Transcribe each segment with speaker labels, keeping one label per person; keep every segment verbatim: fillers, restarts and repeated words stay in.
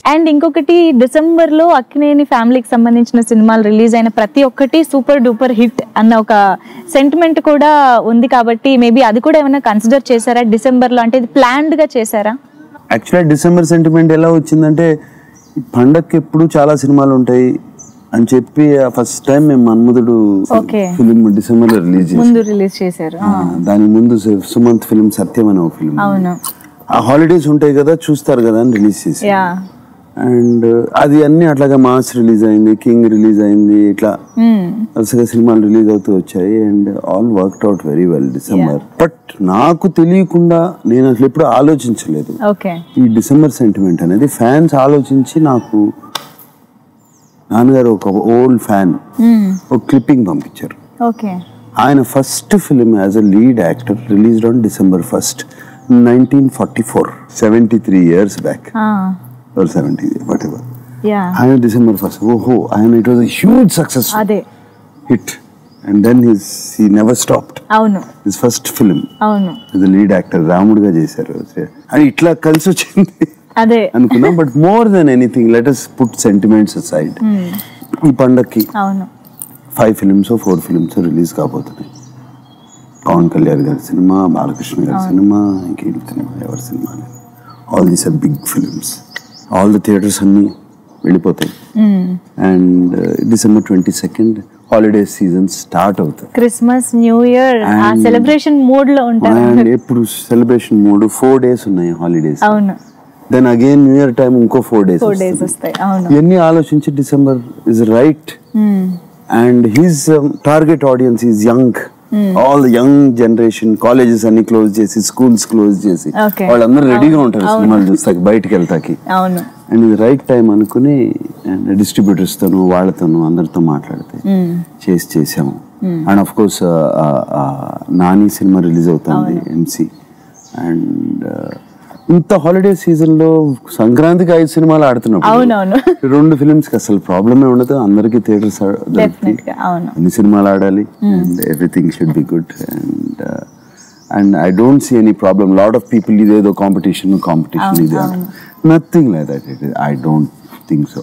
Speaker 1: And ఇంకొకటి December లో అక్కినేని ఫ్యామిలీకి సంబంధించిన సినిమాలు రిలీజ్ అయిన ప్రతి ఒక్కటి సూపర్ డూపర్ హిట్ అన్న ఒక సెంటిమెంట్ కూడా ఉంది కాబట్టి మేబీ అది కూడా ఏమైనా కన్సిడర్ చేశారా డిసెంబర్ లో? అంటే ఇది ప్లాన్డ్ గా చేశారా?
Speaker 2: యాక్చువల్గా డిసెంబర్ సెంటిమెంట్ ఎలా వచ్చిందంటే పండగకి ఎప్పుడు చాలా సినిమాలు ఉంటాయి అని చెప్పి ఫస్ట్ టైం మేము మన్మధుడు ఫిలిం డిసెంబర్ లో రిలీజ్
Speaker 1: రిలీజ్ చేశారు.
Speaker 2: దాని ముందు సుమంత్ ఫిలిం సత్యం అనే ఒక ఫిలిం, ఆ హాలిడేస్ ఉంటాయి కదా చూస్తారు కదా అని రిలీజ్ చేసి, అండ్ అది అన్ని అట్లాగా మాస్ రిలీజ్ అయింది, కింగ్ రిలీజ్ అయింది, ఇట్లా వరుసగా సినిమాలు రిలీజ్ అవుతూ వచ్చాయి and all worked out very well December. But నాకు తెలియకుండా నేను అసలు ఎప్పుడు ఆలోచించలేదు ఈ డిసెంబర్ సెంటిమెంట్ అనేది. ఫ్యాన్స్ ఆలోచించి నాకు నాన్నగారు ఒక ఓల్డ్ ఫ్యాన్ ఒక క్లిప్పింగ్ పంపించారు. ఆయన first film as a lead actor released on December first nineteen forty four seventy three years back or seventy whatever, yeah, ఆయన డిసెంబర్ ఫస్ట్ ఓహో ఆయన it was a huge success, అదే hit, and then his he never stopped. అవును, his first film, అవును, as a lead actor రాముడుగా చేశారు. అని ఇట్లా కలిసి వచ్చింది అదే అనుకున్నా. But more than anything let us put sentiments aside. ఈ పండక్కి అవును five films four films release కాబోతున్నాయి. పవన్ కళ్యాణ్ గారి సినిమా, బాలకృష్ణ గారి సినిమా, ఇంకేంటి సినిమా, ఎవరి సినిమా, all these are big films. All the theatres అన్ని వెళ్ళిపోతాయి and December twenty second holiday season start అవుతుంది.
Speaker 1: Christmas, new year celebration mood లో ఉంటారు.
Speaker 2: అండ్ ఎప్పుడు సెలబ్రేషన్ మూడ్, ఫోర్ డేస్ ఉన్నాయి హాలిడేస్. అవును, then again new year time ఇంకో four days
Speaker 1: four days వస్తాయి. అవును,
Speaker 2: ఇవన్నీ ఆలోచించి December is right and his target audience is young. All young generation, colleges అన్ని క్లోజ్ చేసి, స్కూల్స్ క్లోజ్ చేసి వాళ్ళందరూ రెడీగా ఉంటారు సినిమాలు చూస్తాకి, బయటకు వెళ్తాకి. అండ్ ఇది రైట్ టైం అనుకుని అండ్ డిస్ట్రిబ్యూటర్స్ తోను వాళ్ళతోను అందరితో మాట్లాడితే చేసి చేసాము. అండ్ ఆఫ్ కోర్స్ నాని సినిమా రిలీజ్ అవుతుంది ఎంసీ. అండ్ ఇంత హాలిడే సీజన్ లో సంక్రాంతికి ఐదు సినిమాలు ఆడుతున్నప్పుడు రెండు ఫిల్మ్స్ కి అసలు ప్రాబ్లమే ఉండదు. అందరికి థియేటర్స్ అన్ని సినిమాలు ఆడాలి and everything should be good and and I don't see any problem. Lot of people ఇదేదో కాంపిటీషన్ కాంపిటీషన్ ఇది nothing like that. It I don't think so.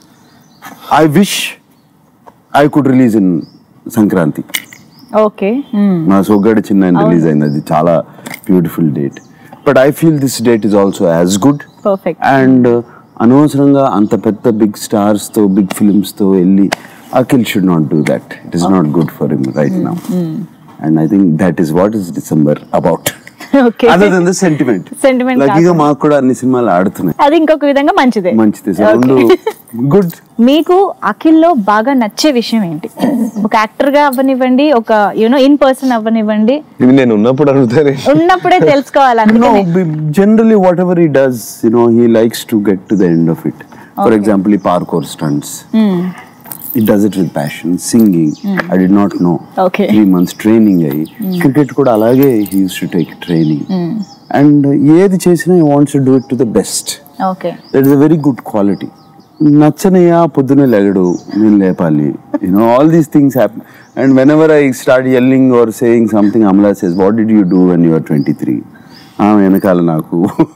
Speaker 2: I wish I could release in Sankranti. Okay, మా Soggadi Chinna release అయింది, అది చాలా beautiful date. But I feel this date is also as good. Perfect. And uh, అనవసరంగా అంత పెద్ద big stars తో big films తో వెళ్ళి Akhil should not do that. It is okay. Not good for him right mm. now. Mm. And I think that is what is December about. Okay. Other than the sentiment. Sentiment. లక్కీగా మాకు కూడా అన్ని సినిమాలు ఆడుతున్నాయి.
Speaker 1: అది ఇంకొక విధంగా మంచిదే.
Speaker 2: మంచిదే. Sound good.
Speaker 1: మీకు అఖిల్ లో బాగా నచ్చే విషయం ఏంటి? ఒక యాక్టర్ గా అవ్వనివ్వండి, ఒక యూనో ఇన్ పర్సన్ అవ్వనివ్వండి.
Speaker 2: నేను ఉన్నప్పుడు అడుగుతానే.
Speaker 1: ఉన్నప్పుడే తెలుసుకోవాలి.
Speaker 2: No, generally whatever he does, you know, he likes to get to the end of it. For okay. example, he parkour stunts. Mm. He does it with passion. Singing, mm. I did not know. Okay. Three months training ayi. Mm. Cricket kuda alage he used to take training. Mm. And ఏది చేసినా he wants to do it to the best. Okay. That is a very good quality. నచ్చనయ్యా పొద్దునే లేగడు, నేను లేపాలి. You know, all these things happen. And whenever I start yelling or saying something, Amla says, what did you do when you were twenty-three? ఆ వెనకాల నాకు.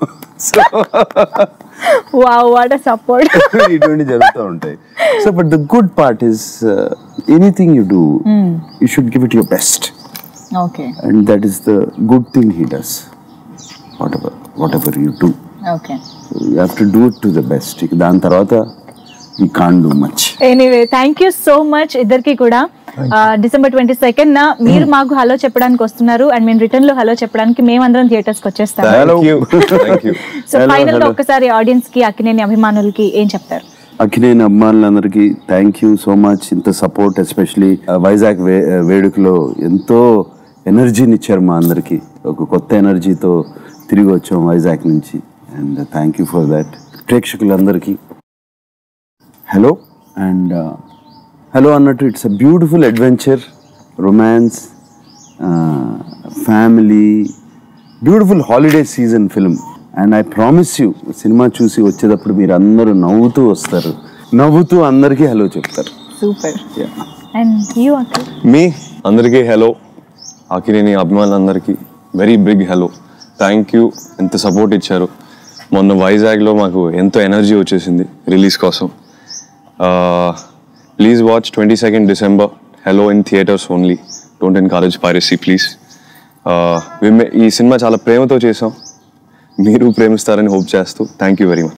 Speaker 1: Wow, what a support.
Speaker 2: ఇటువంటి జరుగుతూ ఉంటాయి. So, but the good part is, uh, anything you do, mm. you should give it your best. Okay. And that is the good thing he does. Whatever, whatever you do. Okay. So you have to do it to the best. దాని తర్వాత you can't do much.
Speaker 1: Anyway, thank you so much ఇద్దరికి కూడా. December twenty second నా మీరు మాకు hello చెప్పడానికి వస్తున్నారు and మేము రిటర్న్ లో హలో చెప్పడానికి మేమందరం థియేటర్స్ కి వచ్చేస్తాం. సో ఫైనల్ గా ఒక్కసారి ఆడియన్స్ కి, అక్కినేని అభిమానులకి ఏం చెప్తారు?
Speaker 2: అక్కినేని అభిమానులందరికీ థ్యాంక్ యూ సో మచ్. ఇంత సపోర్ట్, ఎస్పెషలీ వైజాగ్ వేడుకలో ఎంతో ఎనర్జీని ఇచ్చారు మా అందరికి. ఒక కొత్త ఎనర్జీతో తిరిగి వచ్చాం వైజాగ్ నుంచి and thank you for that. ప్రేక్షకులందరికీ హలో. అండ్ హలో అన్నట్టు it's a beautiful adventure, romance, family, beautiful holiday season film. And I promise you సినిమా చూసి వచ్చేటప్పుడు మీరు అందరూ నవ్వుతూ వస్తారు, నవ్వుతూ అందరికీ హలో చెప్తారు.
Speaker 1: సూపర్. And you Akhil?
Speaker 3: మీ అందరికీ హలో, అక్కినేని అభిమానులందరికీ very big Hello. Thank you, ఎంత సపోర్ట్ ఇచ్చారు. మొన్న వైజాగ్లో మాకు ఎంతో ఎనర్జీ వచ్చేసింది రిలీజ్ కోసం. Please watch twenty second December Hello in theatres only. Don't encourage piracy please. ఈ సినిమా చాలా ప్రేమతో చేసాం, మీరు ప్రేమిస్తారని హోప్ చేస్తూ థ్యాంక్ యూ వెరీ మచ్.